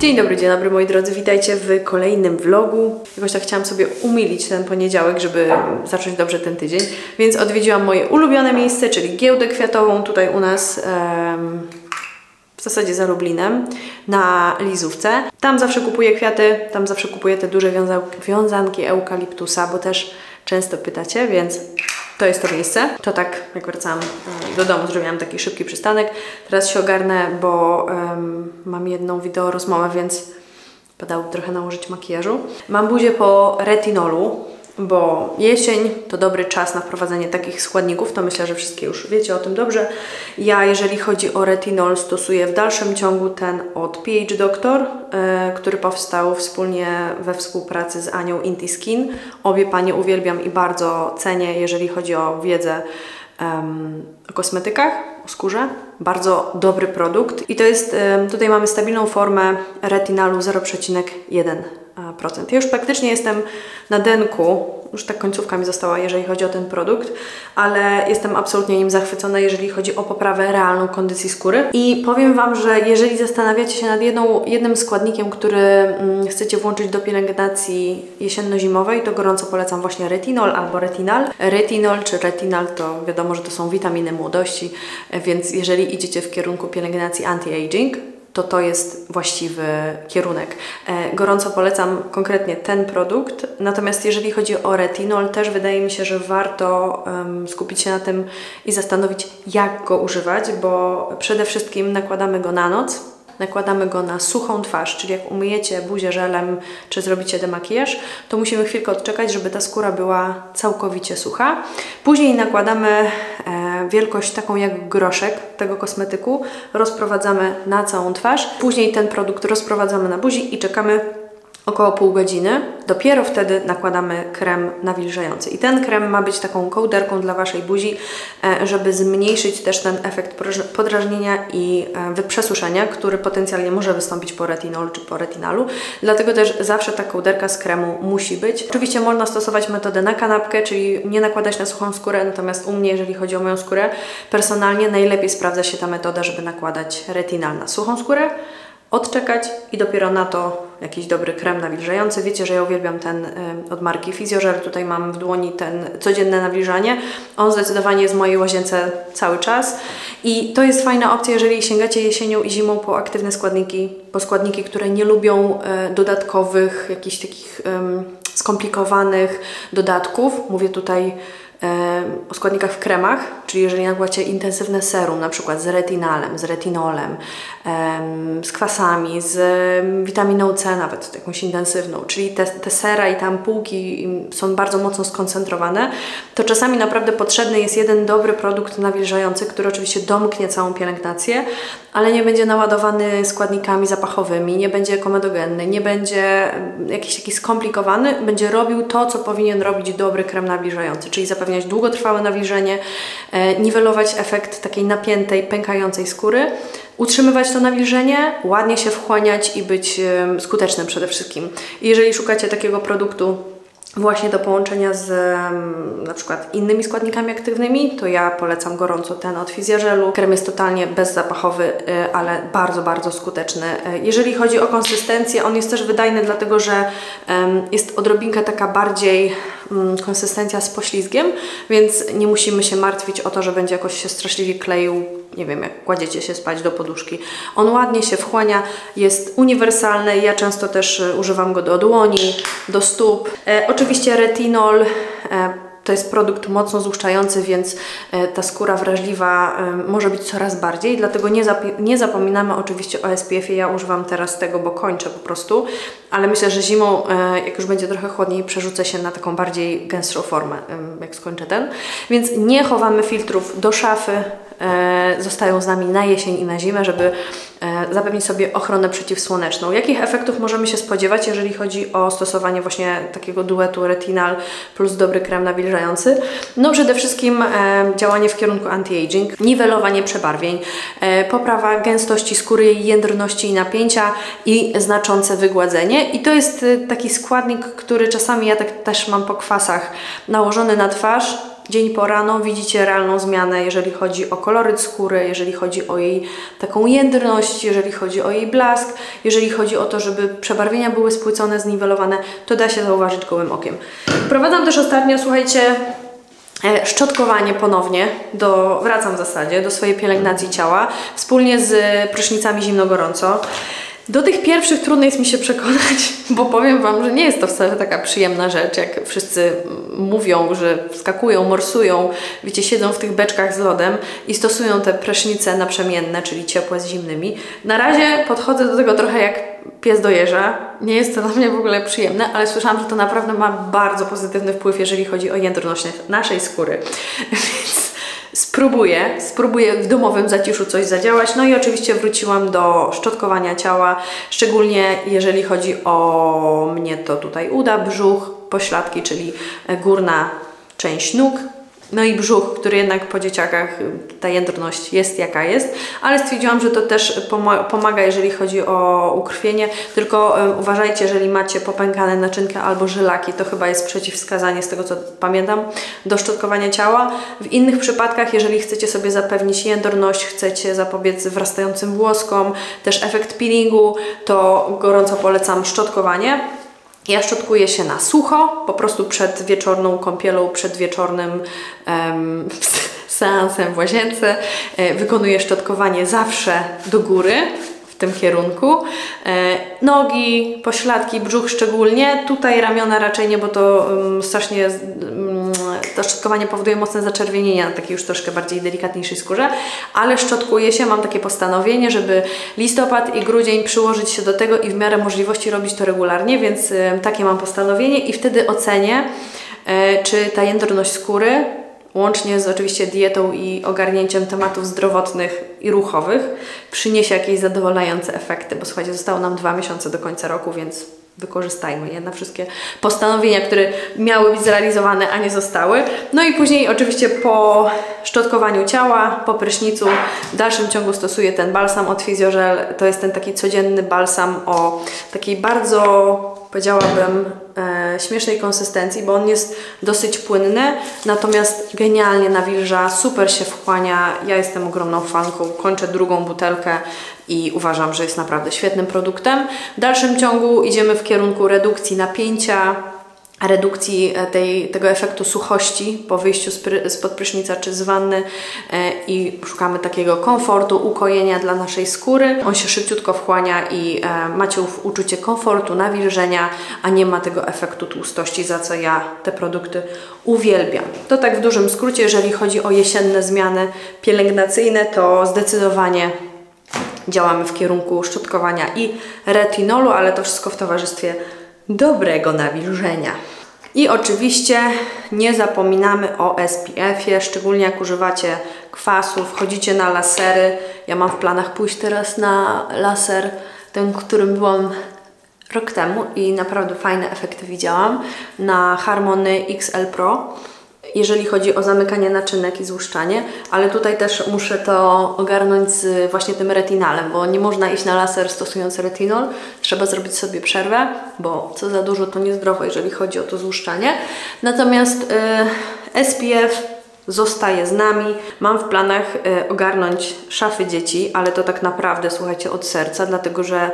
Dzień dobry moi drodzy, witajcie w kolejnym vlogu. Jakoś tak chciałam sobie umilić ten poniedziałek, żeby zacząć dobrze ten tydzień. Więc odwiedziłam moje ulubione miejsce, czyli giełdę kwiatową tutaj u nas w zasadzie za Lublinem, na Lizówce. Tam zawsze kupuję kwiaty, tam zawsze kupuję te duże wiązanki eukaliptusa, bo też często pytacie, więc to jest to miejsce. To tak, jak wracałam do domu, zrobiłam taki szybki przystanek. Teraz się ogarnę, bo mam jedną wideo rozmowę, więc padałoby trochę nałożyć makijażu. Mam buzię po retinolu, bo jesień to dobry czas na wprowadzenie takich składników, to myślę, że wszystkie już wiecie o tym dobrze. Ja, jeżeli chodzi o retinol, stosuję w dalszym ciągu ten od PH Doctor, który powstał wspólnie we współpracy z Anią Inti Skin. Obie panie uwielbiam i bardzo cenię, jeżeli chodzi o wiedzę o kosmetykach, o skórze. Bardzo dobry produkt. I to jest, tutaj mamy stabilną formę retinalu 0,1%. Ja już praktycznie jestem na denku, już tak końcówka mi została, jeżeli chodzi o ten produkt, ale jestem absolutnie nim zachwycona, jeżeli chodzi o poprawę realną kondycji skóry. I powiem Wam, że jeżeli zastanawiacie się nad jednym składnikiem, który chcecie włączyć do pielęgnacji jesienno-zimowej, to gorąco polecam właśnie retinol albo retinal. Retinol czy retinal to wiadomo, że to są witaminy młodości, więc jeżeli idziecie w kierunku pielęgnacji anti-aging, to jest właściwy kierunek. Gorąco polecam konkretnie ten produkt, natomiast jeżeli chodzi o retinol, też wydaje mi się, że warto skupić się na tym i zastanowić, jak go używać, bo przede wszystkim nakładamy go na noc, nakładamy go na suchą twarz, czyli jak umyjecie buzię żelem, czy zrobicie demakijaż, to musimy chwilkę odczekać, żeby ta skóra była całkowicie sucha. Później nakładamy wielkość taką jak groszek tego kosmetyku, rozprowadzamy na całą twarz. Później ten produkt rozprowadzamy na buzi i czekamy około pół godziny. Dopiero wtedy nakładamy krem nawilżający. I ten krem ma być taką kołderką dla Waszej buzi, żeby zmniejszyć też ten efekt podrażnienia i wyprzesuszenia, który potencjalnie może wystąpić po retinolu czy po retinalu. Dlatego też zawsze ta kołderka z kremu musi być. Oczywiście można stosować metodę na kanapkę, czyli nie nakładać na suchą skórę, natomiast u mnie, jeżeli chodzi o moją skórę, personalnie najlepiej sprawdza się ta metoda, żeby nakładać retinal na suchą skórę, odczekać i dopiero na to jakiś dobry krem nawilżający. Wiecie, że ja uwielbiam ten od marki Physiogel. Tutaj mam w dłoni ten codzienne nawilżanie. On zdecydowanie jest w mojej łazience cały czas. I to jest fajna opcja, jeżeli sięgacie jesienią i zimą po aktywne składniki, po składniki, które nie lubią dodatkowych, jakichś takich skomplikowanych dodatków. Mówię tutaj o składnikach w kremach, czyli jeżeli nakładacie intensywne serum, na przykład z retinalem, z retinolem, z kwasami, z witaminą C nawet, jakąś intensywną, czyli te sera i tam półki są bardzo mocno skoncentrowane, to czasami naprawdę potrzebny jest jeden dobry produkt nawilżający, który oczywiście domknie całą pielęgnację, ale nie będzie naładowany składnikami zapachowymi, nie będzie komedogenny, nie będzie jakiś taki skomplikowany, będzie robił to, co powinien robić dobry krem nawilżający, czyli zapewniać długotrwałe nawilżenie, niwelować efekt takiej napiętej, pękającej skóry, utrzymywać to nawilżenie, ładnie się wchłaniać i być skutecznym przede wszystkim. I jeżeli szukacie takiego produktu właśnie do połączenia z na przykład innymi składnikami aktywnymi, to ja polecam gorąco ten od Physiogelu. Krem jest totalnie bezzapachowy, ale bardzo, bardzo skuteczny. Jeżeli chodzi o konsystencję, on jest też wydajny, dlatego że jest odrobinkę taka bardziej konsystencja z poślizgiem, więc nie musimy się martwić o to, że będzie jakoś się straszliwie kleił, nie wiem, jak kładziecie się spać do poduszki. On ładnie się wchłania, jest uniwersalny, ja często też używam go do dłoni, do stóp. Oczywiście retinol to jest produkt mocno złuszczający, więc ta skóra wrażliwa może być coraz bardziej, dlatego nie zapominamy oczywiście o SPF-ie. Ja używam teraz tego, bo kończę po prostu, ale myślę, że zimą, jak już będzie trochę chłodniej, przerzucę się na taką bardziej gęstszą formę, jak skończę ten. Więc nie chowamy filtrów do szafy, zostają z nami na jesień i na zimę, żeby zapewnić sobie ochronę przeciwsłoneczną. Jakich efektów możemy się spodziewać, jeżeli chodzi o stosowanie właśnie takiego duetu retinal plus dobry krem nawilżający? No przede wszystkim działanie w kierunku anti-aging, niwelowanie przebarwień, poprawa gęstości skóry, jej jędrności i napięcia i znaczące wygładzenie. I to jest taki składnik, który czasami ja tak też mam po kwasach nałożony na twarz dzień po rano widzicie realną zmianę, jeżeli chodzi o koloryt skóry, jeżeli chodzi o jej taką jędrność, jeżeli chodzi o jej blask, jeżeli chodzi o to, żeby przebarwienia były spłycone, zniwelowane, to da się zauważyć gołym okiem. Wprowadzam też ostatnio, słuchajcie, szczotkowanie ponownie, wracam w zasadzie do swojej pielęgnacji ciała, wspólnie z prysznicami zimno-gorąco. Do tych pierwszych trudno jest mi się przekonać, bo powiem Wam, że nie jest to wcale taka przyjemna rzecz, jak wszyscy mówią, że wskakują, morsują, wiecie, siedzą w tych beczkach z lodem i stosują te prysznice naprzemienne, czyli ciepłe z zimnymi. Na razie podchodzę do tego trochę jak pies do jeża. Nie jest to dla mnie w ogóle przyjemne, ale słyszałam, że to naprawdę ma bardzo pozytywny wpływ, jeżeli chodzi o jędrność naszej skóry. Więc spróbuję w domowym zaciszu coś zadziałać. No i oczywiście wróciłam do szczotkowania ciała, szczególnie jeżeli chodzi o mnie, to tutaj uda, brzuch, pośladki, czyli górna część nóg. No i brzuch, który jednak po dzieciakach, ta jędrność jest jaka jest, ale stwierdziłam, że to też pomaga, jeżeli chodzi o ukrwienie, tylko uważajcie, jeżeli macie popękane naczynka albo żylaki, to chyba jest przeciwwskazanie, z tego co pamiętam, do szczotkowania ciała. W innych przypadkach, jeżeli chcecie sobie zapewnić jędrność, chcecie zapobiec wrastającym włoskom, też efekt peelingu, to gorąco polecam szczotkowanie. Ja szczotkuję się na sucho, po prostu przed wieczorną kąpielą, przed wieczornym seansem w łazience. Wykonuję szczotkowanie zawsze do góry, w tym kierunku. Nogi, pośladki, brzuch szczególnie. Tutaj ramiona raczej nie, bo to strasznie to szczotkowanie powoduje mocne zaczerwienienia na takiej już troszkę bardziej delikatniejszej skórze, ale szczotkuję się, mam takie postanowienie, żeby listopad i grudzień przyłożyć się do tego i w miarę możliwości robić to regularnie, więc takie mam postanowienie i wtedy ocenię, czy ta jędrność skóry, łącznie z oczywiście dietą i ogarnięciem tematów zdrowotnych i ruchowych, przyniesie jakieś zadowalające efekty, bo słuchajcie, zostało nam 2 miesiące do końca roku, więc wykorzystajmy je na wszystkie postanowienia, które miały być zrealizowane, a nie zostały. No i później oczywiście po szczotkowaniu ciała, po prysznicu, w dalszym ciągu stosuję ten balsam od Physiogel. To jest ten taki codzienny balsam o takiej bardzo, powiedziałabym, śmiesznej konsystencji, bo on jest dosyć płynny, natomiast genialnie nawilża, super się wchłania. Ja jestem ogromną fanką, kończę drugą butelkę i uważam, że jest naprawdę świetnym produktem. W dalszym ciągu idziemy w kierunku redukcji napięcia, redukcji tego efektu suchości po wyjściu spod prysznica czy z wanny i szukamy takiego komfortu, ukojenia dla naszej skóry. On się szybciutko wchłania i macie uczucie komfortu, nawilżenia, a nie ma tego efektu tłustości, za co ja te produkty uwielbiam. To tak w dużym skrócie, jeżeli chodzi o jesienne zmiany pielęgnacyjne, to zdecydowanie działamy w kierunku szczotkowania i retinolu, ale to wszystko w towarzystwie dobrego nawilżenia. I oczywiście nie zapominamy o SPF-ie, szczególnie jak używacie kwasu, wchodzicie na lasery. Ja mam w planach pójść teraz na laser, ten, którym byłam rok temu i naprawdę fajne efekty widziałam, na Harmony XL Pro, jeżeli chodzi o zamykanie naczynek i złuszczanie, ale tutaj też muszę to ogarnąć z właśnie tym retinalem, bo nie można iść na laser stosując retinol, trzeba zrobić sobie przerwę, bo co za dużo to niezdrowo, jeżeli chodzi o to złuszczanie. Natomiast SPF zostaje z nami. Mam w planach ogarnąć szafy dzieci, ale to tak naprawdę, słuchajcie, od serca, dlatego że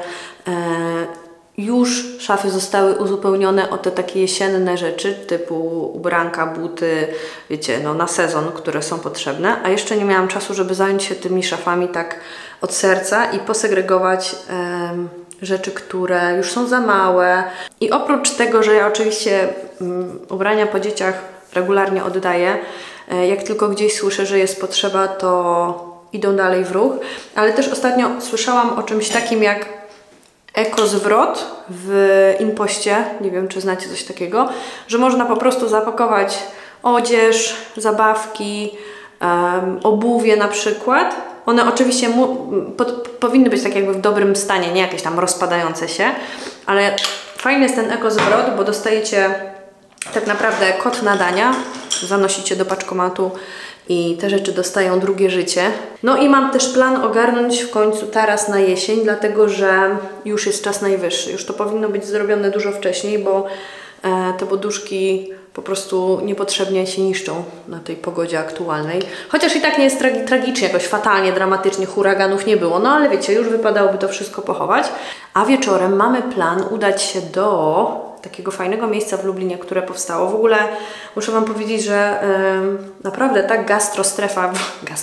już szafy zostały uzupełnione o te takie jesienne rzeczy, typu ubranka, buty, wiecie, no na sezon, które są potrzebne, a jeszcze nie miałam czasu, żeby zająć się tymi szafami tak od serca i posegregować rzeczy, które już są za małe. I oprócz tego, że ja oczywiście ubrania po dzieciach regularnie oddaję, jak tylko gdzieś słyszę, że jest potrzeba, to idą dalej w ruch, ale też ostatnio słyszałam o czymś takim jak ekozwrot w Impoście, nie wiem czy znacie coś takiego, że można po prostu zapakować odzież, zabawki, obuwie na przykład. One oczywiście powinny być tak jakby w dobrym stanie, nie jakieś tam rozpadające się, ale fajny jest ten ekozwrot, bo dostajecie tak naprawdę kod nadania, zanosicie do paczkomatu i te rzeczy dostają drugie życie. No i mam też plan ogarnąć w końcu taras na jesień, dlatego że już jest czas najwyższy. Już to powinno być zrobione dużo wcześniej, bo te poduszki po prostu niepotrzebnie się niszczą na tej pogodzie aktualnej. Chociaż i tak nie jest tragicznie, jakoś fatalnie, dramatycznie, huraganów nie było, no ale wiecie, już wypadałoby to wszystko pochować. A wieczorem mamy plan udać się do takiego fajnego miejsca w Lublinie, które powstało. W ogóle muszę Wam powiedzieć, że naprawdę ta gastrostrefa,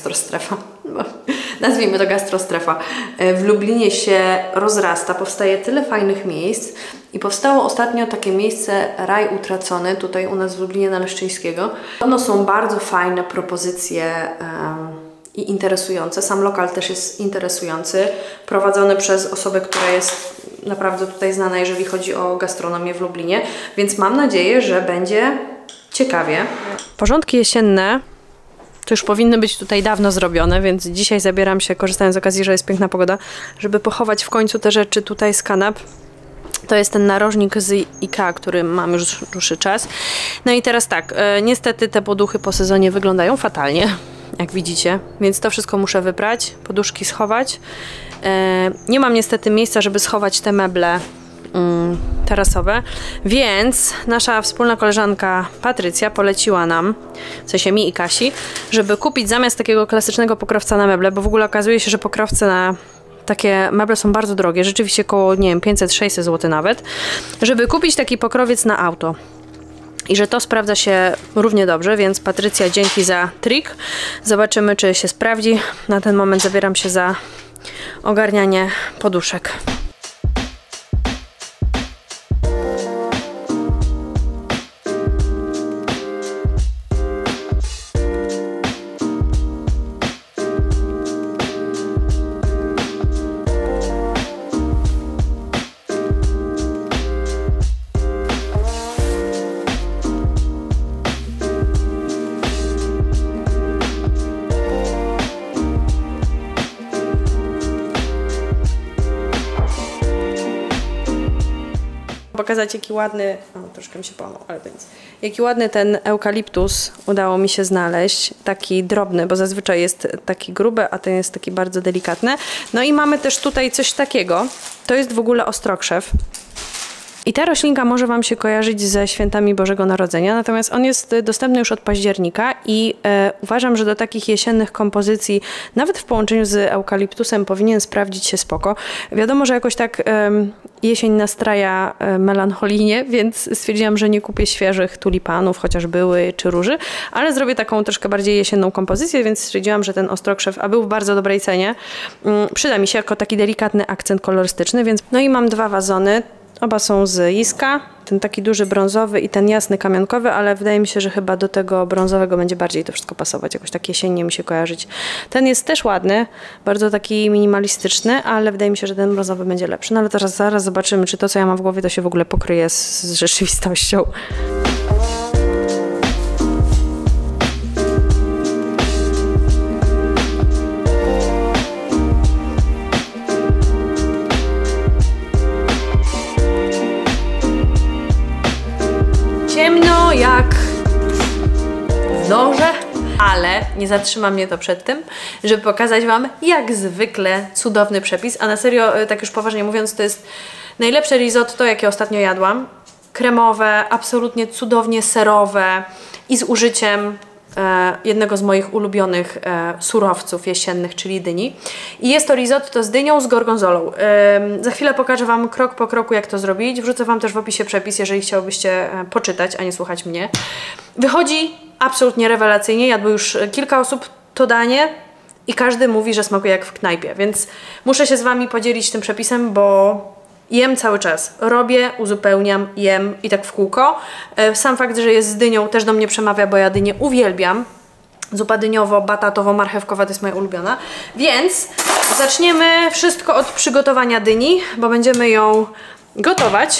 nazwijmy to gastrostrefa, w Lublinie się rozrasta, powstaje tyle fajnych miejsc i powstało ostatnio takie miejsce Raj Utracony, tutaj u nas w Lublinie na Leszczyńskiego. Ono są bardzo fajne propozycje i interesujące. Sam lokal też jest interesujący, prowadzony przez osobę, która jest naprawdę tutaj znana, jeżeli chodzi o gastronomię w Lublinie, więc mam nadzieję, że będzie ciekawie. Porządki jesienne to już powinny być tutaj dawno zrobione, więc dzisiaj zabieram się, korzystając z okazji, że jest piękna pogoda, żeby pochować w końcu te rzeczy tutaj z kanap. To jest ten narożnik z IKEA, który mam już dłuższy czas. No i teraz tak, niestety te poduchy po sezonie wyglądają fatalnie, jak widzicie, więc to wszystko muszę wyprać, poduszki schować. Nie mam niestety miejsca, żeby schować te meble terasowe, więc nasza wspólna koleżanka Patrycja poleciła nam, w sensie mi i Kasi, żeby kupić zamiast takiego klasycznego pokrowca na meble, bo w ogóle okazuje się, że pokrowce na takie meble są bardzo drogie, rzeczywiście koło, nie wiem, 500-600 zł nawet, żeby kupić taki pokrowiec na auto. I że to sprawdza się równie dobrze, więc Patrycja, dzięki za trik. Zobaczymy, czy się sprawdzi. Na ten moment zabieram się za ogarnianie poduszek. Pokazać, jaki ładny, troszkę mi się połamał, ale to nic. Jaki ładny ten eukaliptus udało mi się znaleźć, taki drobny, bo zazwyczaj jest taki gruby, a ten jest taki bardzo delikatny. No i mamy też tutaj coś takiego, to jest w ogóle ostrokrzew. I ta roślinka może Wam się kojarzyć ze świętami Bożego Narodzenia, natomiast on jest dostępny już od października i uważam, że do takich jesiennych kompozycji, nawet w połączeniu z eukaliptusem, powinien sprawdzić się spoko. Wiadomo, że jakoś tak jesień nastraja melancholijnie, więc stwierdziłam, że nie kupię świeżych tulipanów, chociaż były, czy róży, ale zrobię taką troszkę bardziej jesienną kompozycję, więc stwierdziłam, że ten ostrokrzew, a był w bardzo dobrej cenie, przyda mi się jako taki delikatny akcent kolorystyczny, więc no i mam dwa wazony. Oba są z Jiska, ten taki duży brązowy i ten jasny kamionkowy, ale wydaje mi się, że chyba do tego brązowego będzie bardziej to wszystko pasować, jakoś tak jesiennie mi się kojarzyć. Ten jest też ładny, bardzo taki minimalistyczny, ale wydaje mi się, że ten brązowy będzie lepszy. No ale teraz zaraz zobaczymy, czy to, co ja mam w głowie, to się w ogóle pokryje z rzeczywistością. Ciemno jak w norze, ale nie zatrzyma mnie to przed tym, żeby pokazać Wam jak zwykle cudowny przepis, a na serio, tak już poważnie mówiąc, to jest najlepsze risotto, jakie ostatnio jadłam. Kremowe, absolutnie cudownie serowe i z użyciem jednego z moich ulubionych surowców jesiennych, czyli dyni. I jest to risotto z dynią z gorgonzolą. Za chwilę pokażę Wam krok po kroku, jak to zrobić. Wrzucę Wam też w opisie przepis, jeżeli chciałbyście poczytać, a nie słuchać mnie. Wychodzi absolutnie rewelacyjnie. Jadło już kilka osób to danie i każdy mówi, że smakuje jak w knajpie, więc muszę się z Wami podzielić tym przepisem, bo jem cały czas. Robię, uzupełniam, jem i tak w kółko. Sam fakt, że jest z dynią, też do mnie przemawia, bo ja dynię uwielbiam. Zupa dyniowo-batatowo-marchewkowa to jest moja ulubiona. Więc zaczniemy wszystko od przygotowania dyni, bo będziemy ją gotować.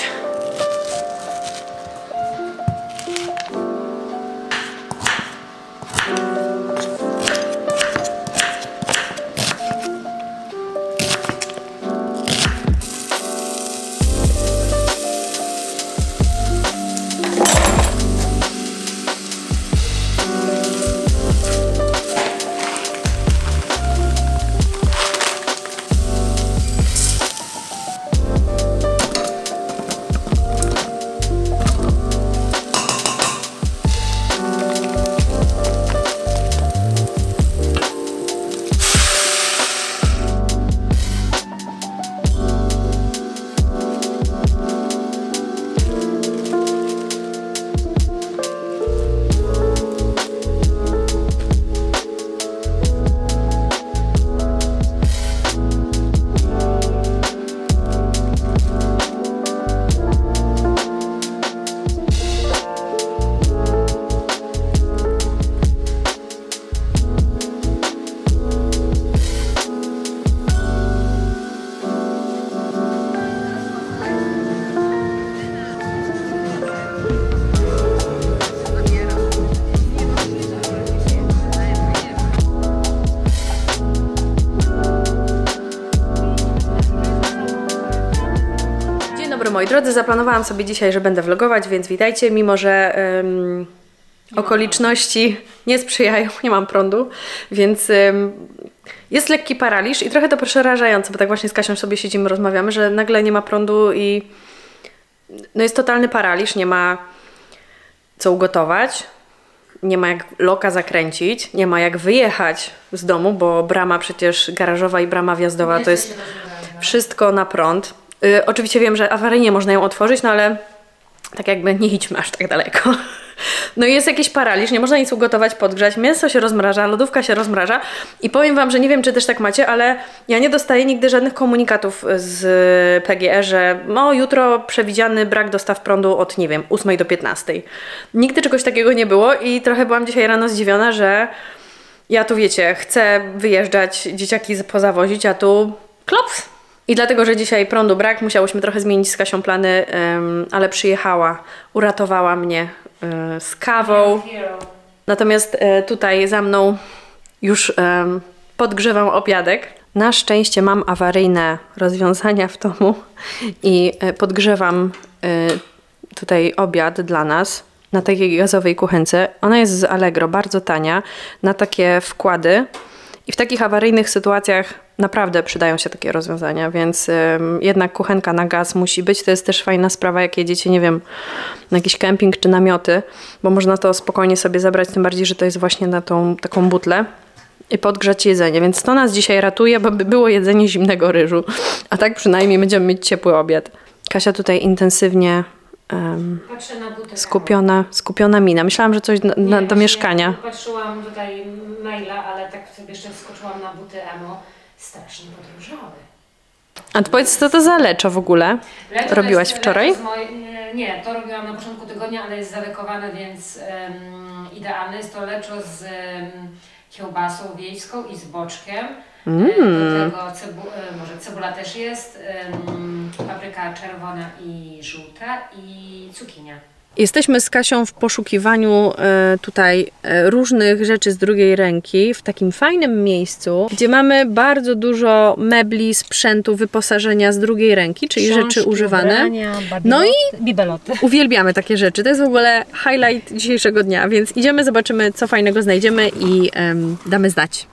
moi drodzy, zaplanowałam sobie dzisiaj, że będę vlogować, więc witajcie, mimo że okoliczności nie sprzyjają, nie mam prądu, więc jest lekki paraliż i trochę to przerażające, bo tak właśnie z Kasią sobie siedzimy, rozmawiamy, że nagle nie ma prądu i no jest totalny paraliż, nie ma co ugotować, nie ma jak loka zakręcić, nie ma jak wyjechać z domu, bo brama przecież garażowa i brama wjazdowa to jest wszystko na prąd. Oczywiście wiem, że awaryjnie można ją otworzyć, no ale tak jakby nie idźmy aż tak daleko. No i jest jakiś paraliż, nie można nic ugotować, podgrzać, mięso się rozmraża, lodówka się rozmraża i powiem wam, że nie wiem, czy też tak macie, ale ja nie dostaję nigdy żadnych komunikatów z PGE, że no jutro przewidziany brak dostaw prądu od, nie wiem, 8 do 15. Nigdy czegoś takiego nie było i trochę byłam dzisiaj rano zdziwiona, że ja tu wiecie, chcę wyjeżdżać, dzieciaki pozawozić, a tu klops. I dlatego, że dzisiaj prądu brak, musiałyśmy trochę zmienić z Kasią plany, ale przyjechała, uratowała mnie z kawą. Natomiast tutaj za mną już podgrzewam obiadek. Na szczęście mam awaryjne rozwiązania w domu i podgrzewam tutaj obiad dla nas na takiej gazowej kuchence. Ona jest z Allegro, bardzo tania, na takie wkłady. I w takich awaryjnych sytuacjach naprawdę przydają się takie rozwiązania, więc jednak kuchenka na gaz musi być. To jest też fajna sprawa, jak jedziecie, nie wiem, na jakiś kemping czy namioty, bo można to spokojnie sobie zabrać, tym bardziej, że to jest właśnie na tą taką butlę i podgrzać jedzenie. Więc to nas dzisiaj ratuje, bo by było jedzenie zimnego ryżu, a tak przynajmniej będziemy mieć ciepły obiad. Kasia tutaj intensywnie skupiona mina. Myślałam, że coś do mieszkania. Patrzyłam tutaj maila, ale tak sobie jeszcze wskoczyłam na buty emo. Strasznie podróżały. A ty powiedz, co to za leczo w ogóle? Leczo robiłaś wczoraj? Nie, to robiłam na początku tygodnia, ale jest zawekowane, więc idealne. Jest to leczo z kiełbasą wiejską i z boczkiem. Do tego może cebula też jest, papryka czerwona i żółta i cukinia. Jesteśmy z Kasią w poszukiwaniu tutaj różnych rzeczy z drugiej ręki w takim fajnym miejscu, gdzie mamy bardzo dużo mebli, sprzętu, wyposażenia z drugiej ręki, czyli książki, rzeczy używane. Ubrania, no i bibeloty. Uwielbiamy takie rzeczy. To jest w ogóle highlight dzisiejszego dnia, więc idziemy, zobaczymy, co fajnego znajdziemy i damy znać.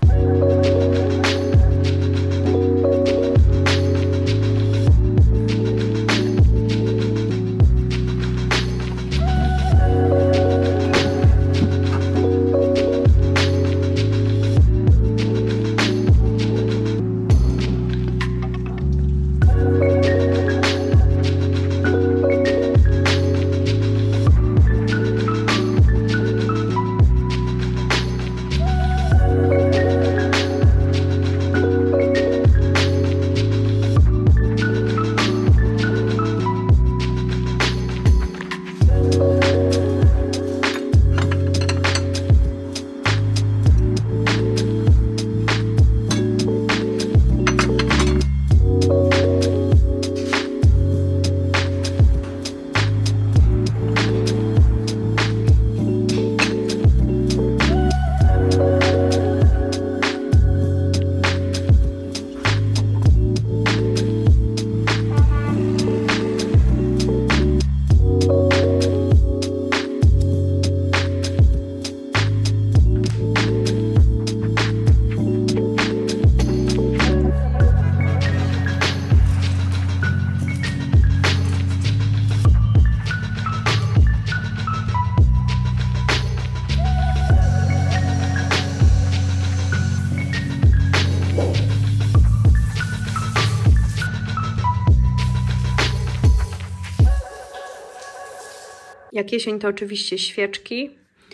Jak jesień, to oczywiście świeczki,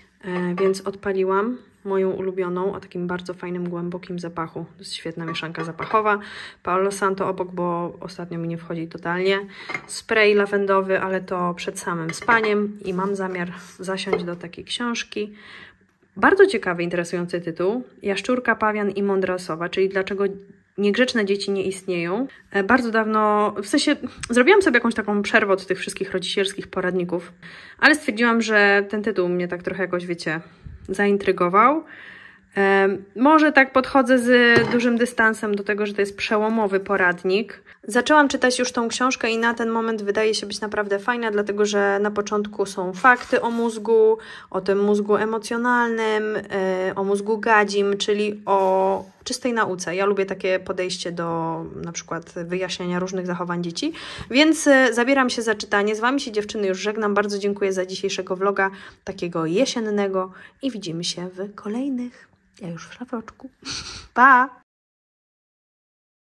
więc odpaliłam moją ulubioną o takim bardzo fajnym, głębokim zapachu. To jest świetna mieszanka zapachowa. Palo Santo obok, bo ostatnio mi nie wchodzi totalnie. Spray lawendowy, ale to przed samym spaniem i mam zamiar zasiąść do takiej książki. Bardzo ciekawy, interesujący tytuł. Jaszczurka, pawian i mądra osoba, czyli dlaczego niegrzeczne dzieci nie istnieją. Bardzo dawno, w sensie zrobiłam sobie jakąś taką przerwę od tych wszystkich rodzicielskich poradników, ale stwierdziłam, że ten tytuł mnie tak trochę jakoś, wiecie, zaintrygował. Może tak podchodzę z dużym dystansem do tego, że to jest przełomowy poradnik, Zaczęłam czytać już tą książkę i na ten moment wydaje się być naprawdę fajna, dlatego że na początku są fakty o mózgu, o tym mózgu emocjonalnym, o mózgu gadzim, czyli o czystej nauce. Ja lubię takie podejście do na przykład wyjaśniania różnych zachowań dzieci, więc zabieram się za czytanie. Z Wami się dziewczyny już żegnam. Bardzo dziękuję za dzisiejszego vloga, takiego jesiennego i widzimy się w kolejnych. Ja już w szlafroczku. Pa!